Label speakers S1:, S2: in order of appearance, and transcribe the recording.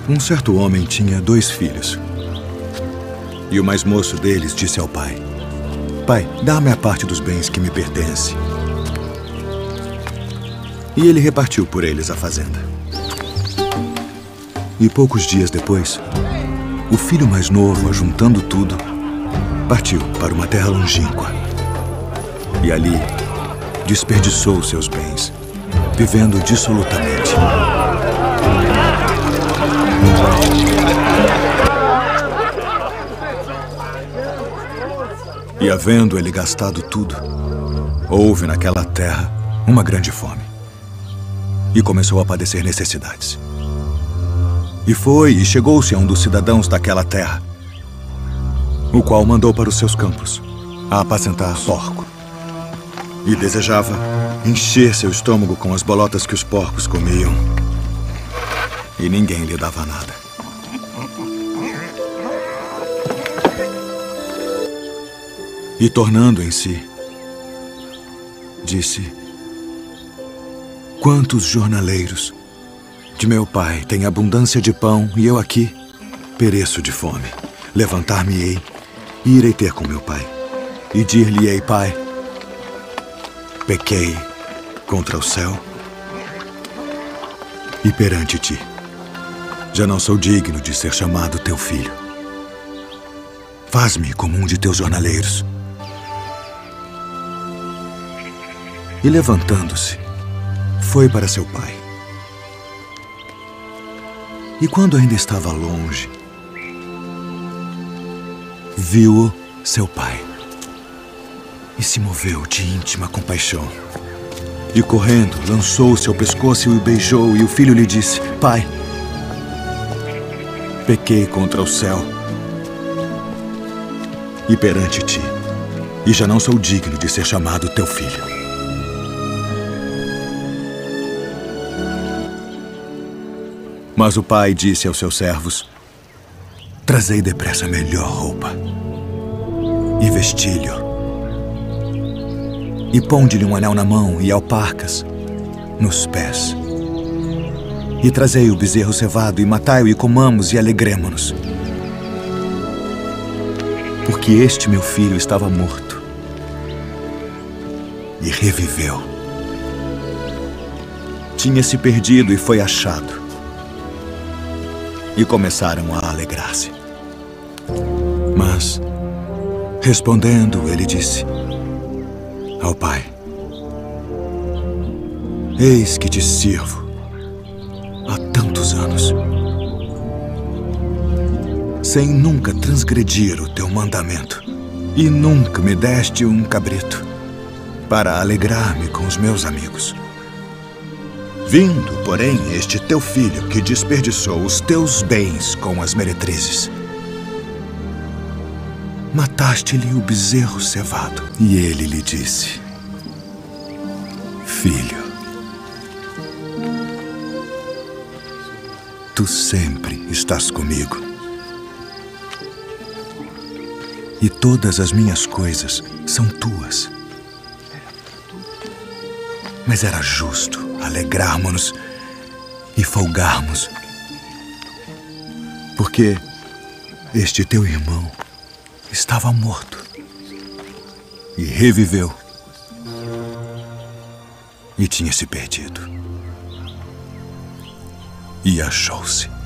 S1: Um certo homem tinha 2 filhos. E o mais moço deles disse ao pai: Pai, dá-me a parte dos bens que me pertence. E ele repartiu por eles a fazenda. E poucos dias depois, o filho mais novo, ajuntando tudo, partiu para uma terra longínqua. E ali desperdiçou seus bens, vivendo dissolutamente. E havendo ele gastado tudo, houve naquela terra uma grande fome. E começou a padecer necessidades. E foi e chegou-se a um dos cidadãos daquela terra, o qual mandou para os seus campos a apacentar porco. E desejava encher seu estômago com as bolotas que os porcos comiam. E ninguém lhe dava nada. E tornando em si, disse: Quantos jornaleiros de meu pai têm abundância de pão e eu aqui pereço de fome. Levantar-me-ei e irei ter com meu pai. E dir-lhe-ei: Pai, pequei contra o céu e perante ti. Já não sou digno de ser chamado teu filho. Faz-me como um de teus jornaleiros. E levantando-se, foi para seu pai. E quando ainda estava longe, viu-o seu pai e se moveu de íntima compaixão. E correndo, lançou-se ao pescoço e o beijou, e o filho lhe disse: Pai, pequei contra o céu e perante ti, e já não sou digno de ser chamado teu filho. Mas o pai disse aos seus servos: Trazei depressa a melhor roupa e vestilho, e ponde-lhe um anel na mão e alparcas nos pés. E trazei o bezerro cevado e matai-o e comamos e alegremo-nos. Porque este meu filho estava morto e reviveu. Tinha-se perdido e foi achado. E começaram a alegrar-se. Mas, respondendo, ele disse ao pai: Eis que te sirvo há tantos anos, sem nunca transgredir o teu mandamento, e nunca me deste um cabrito para alegrar-me com os meus amigos. Vindo, porém, este teu filho que desperdiçou os teus bens com as meretrizes, mataste-lhe o bezerro cevado. E ele lhe disse: Filho, tu sempre estás comigo, e todas as minhas coisas são tuas. Mas era justo alegrarmos-nos e folgarmos, porque este teu irmão estava morto e reviveu, e tinha se perdido e achou-se.